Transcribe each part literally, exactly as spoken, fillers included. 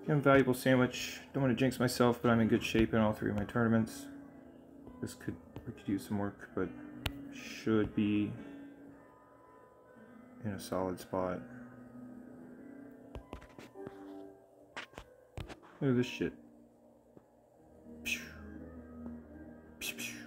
Again, valuable sandwich. Don't want to jinx myself, but I'm in good shape in all three of my tournaments. This could, we could use some work, but should be in a solid spot. Look at this shit. Pew. Pew, pew.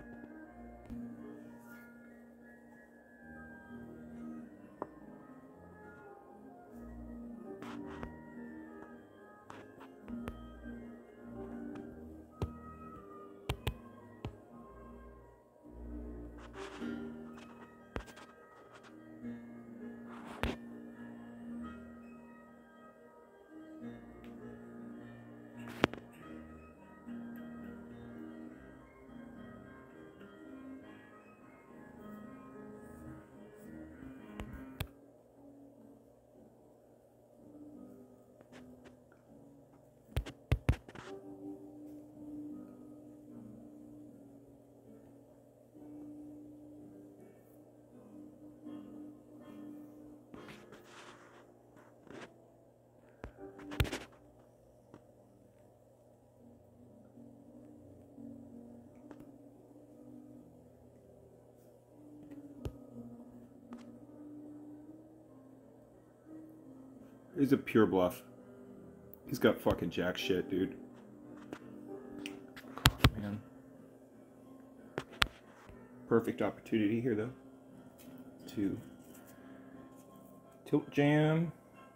He's a pure bluff. He's got fucking jack shit, dude. Oh, man. Perfect opportunity here, though, to tilt jam.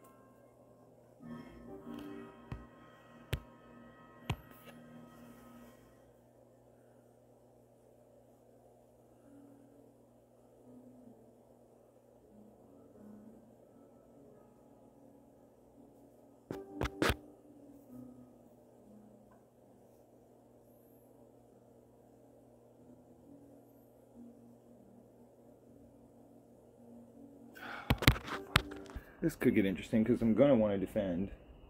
This could get interesting because I'm going to want to defend.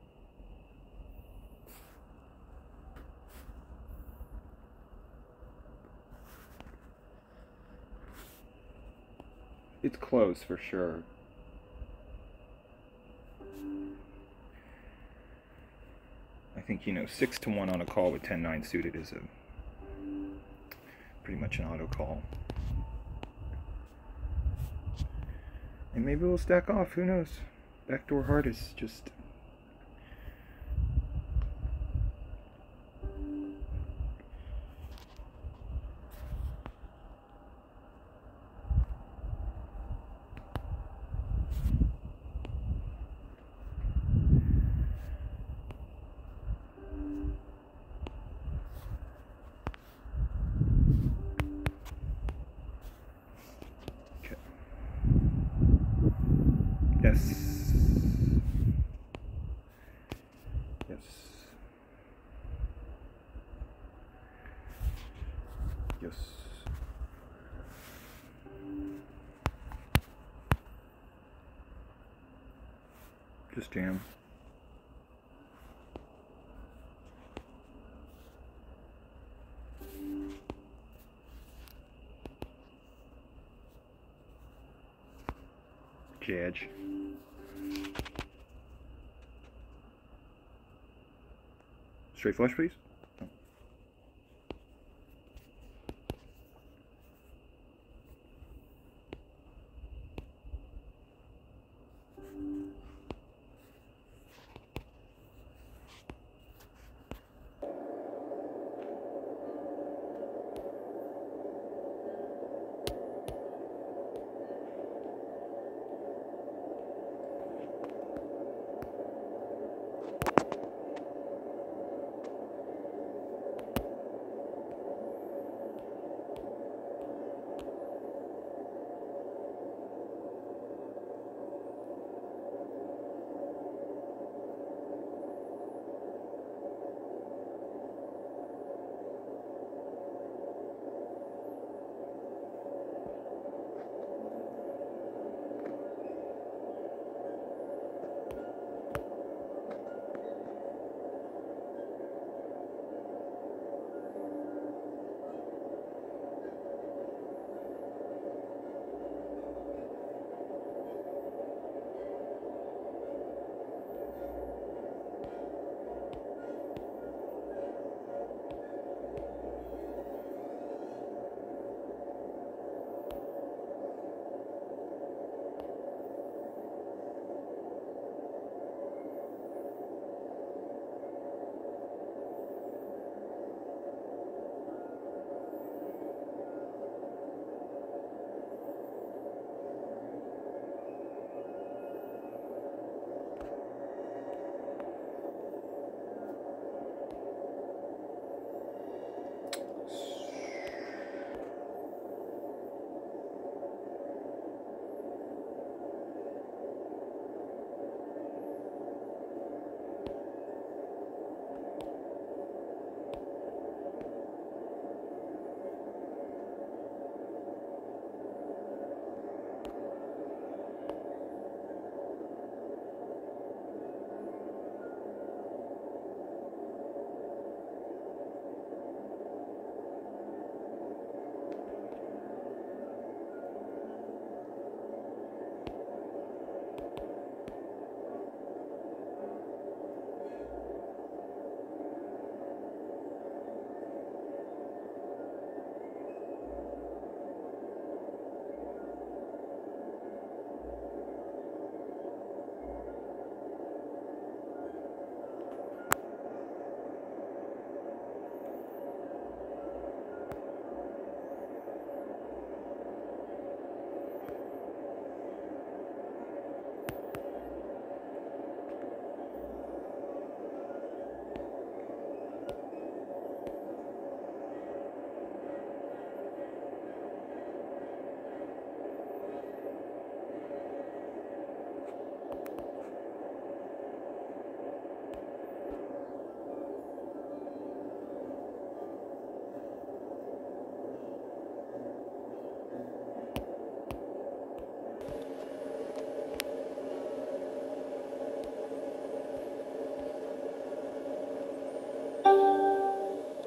It's close for sure. I think, you know, six to one on a call with ten nine suited is a pretty much an auto call. And maybe we'll stack off, who knows? Backdoor heart is just... Yes. Yes. Yes. Just jam. Judge. Straight flush, please. Oh.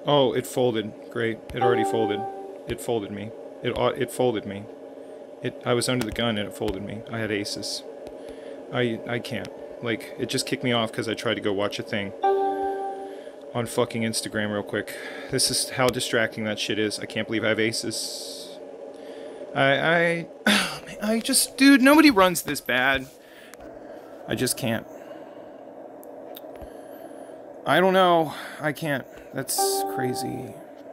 Oh, it folded. Great. It already folded. It folded me. It it folded me. It. I was under the gun and it folded me. I had aces. I I can't. Like, it just kicked me off because I tried to go watch a thing on fucking Instagram real quick. This is how distracting that shit is. I can't believe I have aces. I I I just, dude, nobody runs this bad. I just can't. I don't know. I can't. That's crazy.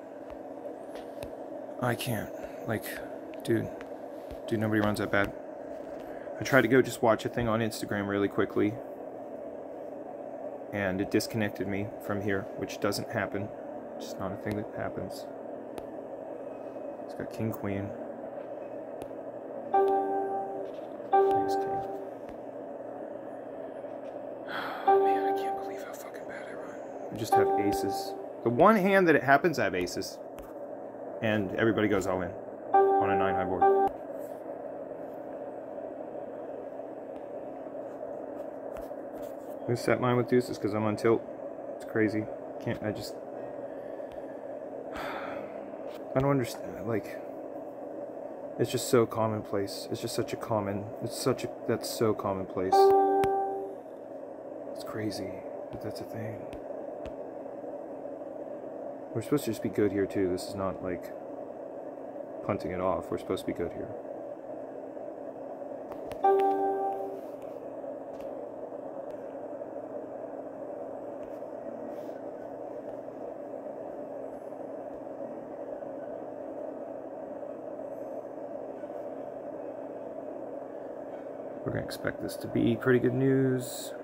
I can't. Like, dude. Dude, nobody runs that bad. I tried to go just watch a thing on Instagram really quickly. And it disconnected me from here, which doesn't happen. It's just not a thing that happens. It's got king, queen. Ace, king. Oh man, I can't believe how fucking bad I run. I just have aces. The one hand that it happens, I have aces. And everybody goes all in on a nine high board. I'm gonna set mine with deuces because I'm on tilt. It's crazy. Can't, I just... I don't understand, like... It's just so commonplace. It's just such a common... It's such a... That's so commonplace. It's crazy that that's a thing. We're supposed to just be good here too. This is not like punting it off. We're supposed to be good here. We're going to expect this to be pretty good news.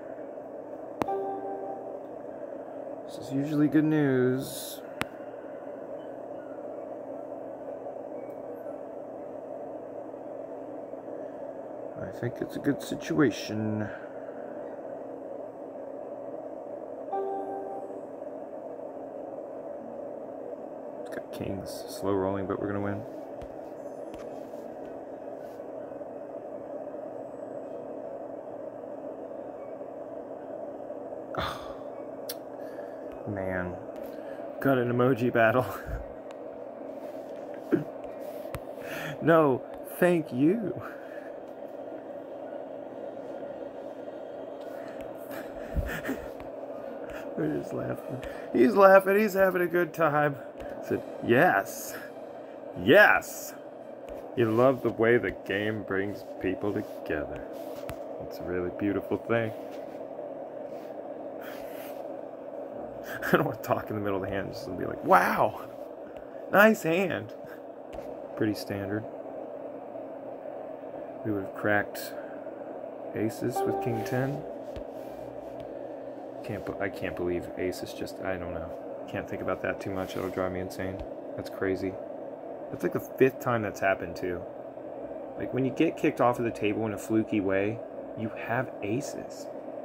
This is usually good news. I think it's a good situation. It's got kings, slow rolling, but we're going to win. Man, got an emoji battle. No, thank you. We're just laughing. He's laughing, he's having a good time. I said, yes, yes. You love the way the game brings people together. It's a really beautiful thing. I don't want to talk in the middle of the hand, just to be like, wow, nice hand. Pretty standard. We would have cracked aces with king ten. Can't, I can't believe ace is just, I don't know. Can't think about that too much, it'll drive me insane. That's crazy. That's like the fifth time that's happened too. Like when you get kicked off of the table in a fluky way, you have aces.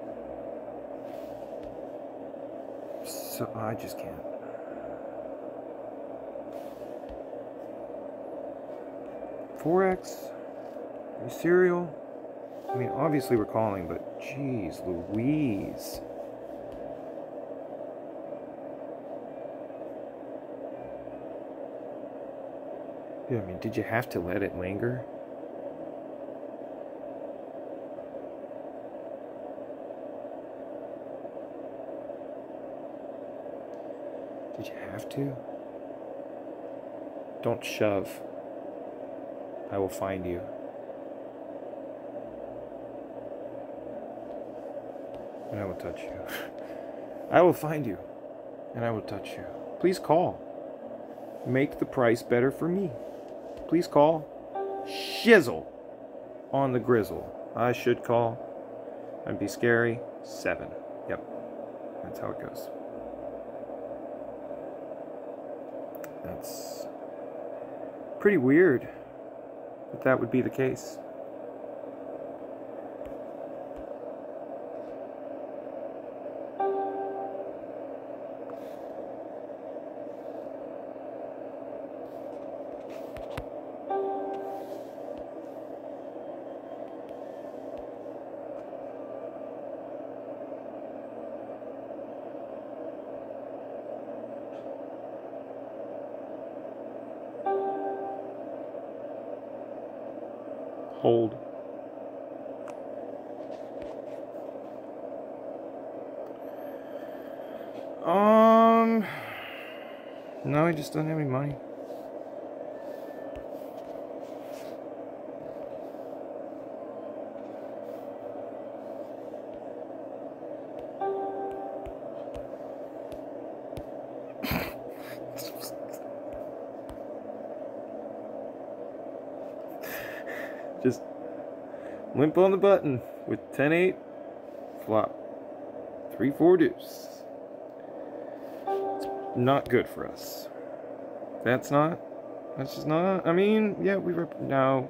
So I just can't. four X? Are you serial? I mean, obviously we're calling, but geez Louise. Yeah, I mean, did you have to let it linger? Did you have to? Don't shove. I will find you. And I will touch you. I will find you. And I will touch you. Please call. Make the price better for me. Please call. Shizzle on the grizzle. I should call. I'd be scary. Seven. Yep. That's how it goes. That's pretty weird that that would be the case. hold. Um, no, he just doesn't have any money. Just limp on the button with ten eight, flop, three four deuce. It's not good for us. That's not, that's just not, I mean, yeah, we were, no.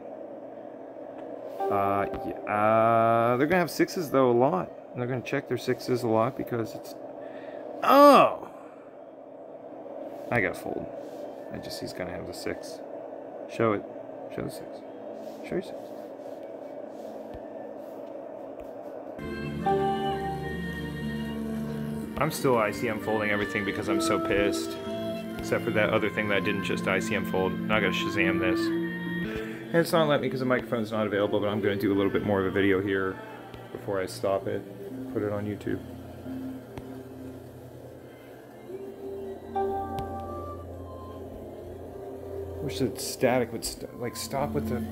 Uh, yeah, uh, they're gonna have sixes though a lot. And they're gonna check their sixes a lot because it's, oh! I gotta fold. I just, he's gonna have the six. Show it, show the six. Show your six. I'm still I C M folding everything because I'm so pissed. Except for that other thing that I didn't just I C M fold. Now I gotta Shazam this. And it's not letting me because the microphone's not available, but I'm gonna do a little bit more of a video here before I stop it. Put it on YouTube. Wish the static would st like stop with the.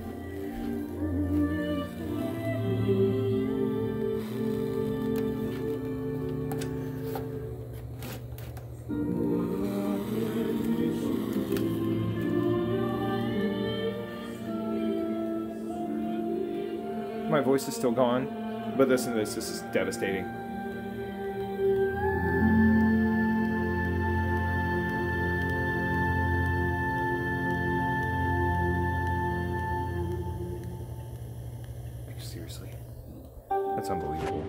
My voice is still gone, but listen to this. This is devastating. Seriously. That's unbelievable.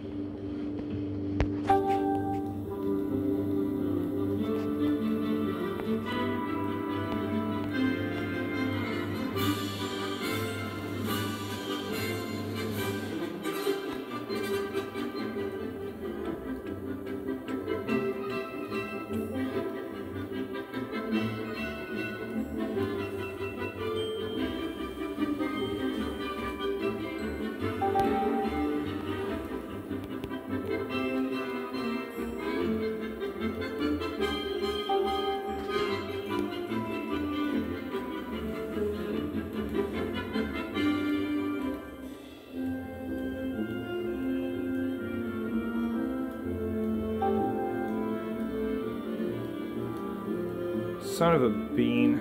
Son of a bean.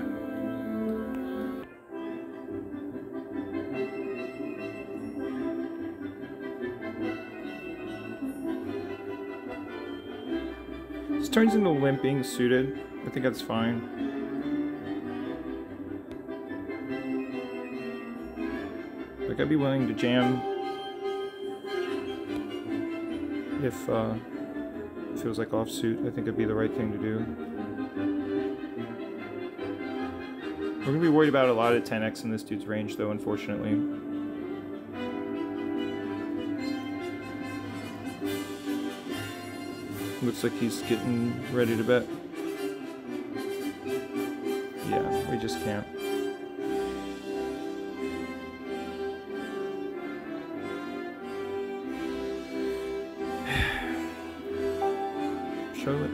This turns into limping suited. I think that's fine. Like, I'd be willing to jam if uh, if it was like offsuit. I think it'd be the right thing to do. We're gonna be worried about a lot of ten X in this dude's range, though, unfortunately. Looks like he's getting ready to bet. Yeah, we just can't. Show it.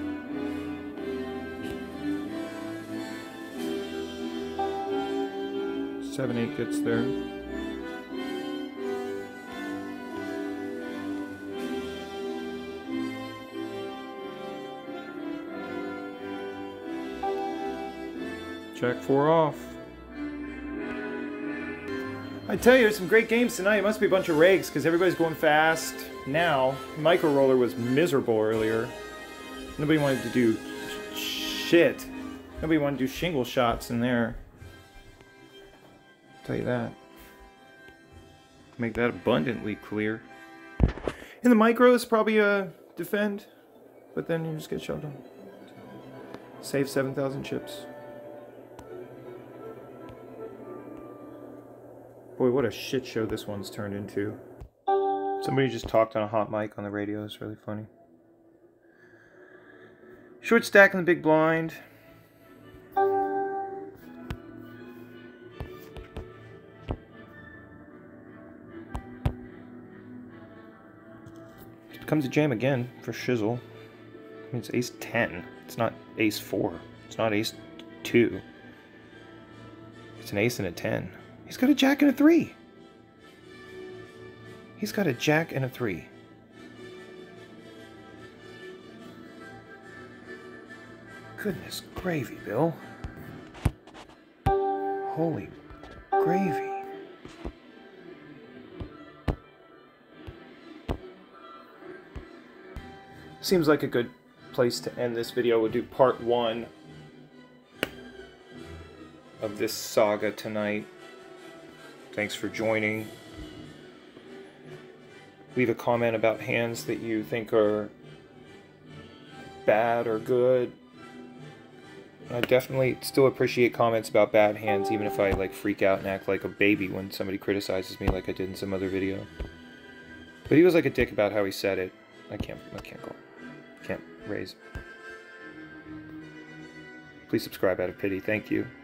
seven eight gets there. Jack four off. I tell you, there's some great games tonight. It must be a bunch of regs because everybody's going fast now. Micro Roller was miserable earlier. Nobody wanted to do shit. Nobody wanted to do shingle shots in there. Tell you that. Make that abundantly clear. In the micros, probably a defend, but then you just get shoved on. Save seven thousand chips. Boy, what a shit show this one's turned into. Somebody just talked on a hot mic on the radio. It's really funny. Short stack in the big blind. comes a jam again for shizzle. I mean, it's ace ten. It's not ace four. It's not ace two. It's an ace and a ten. He's got a jack and a three. He's got a jack and a three. Goodness gravy, Bill. Holy gravy. Seems like a good place to end this video. We'll do part one of this saga tonight. Thanks for joining. Leave a comment about hands that you think are bad or good. I definitely still appreciate comments about bad hands, even if I like freak out and act like a baby when somebody criticizes me like I did in some other video. But he was like a dick about how he said it. I can't I can't go. Can't raise. Please subscribe out of pity. Thank you.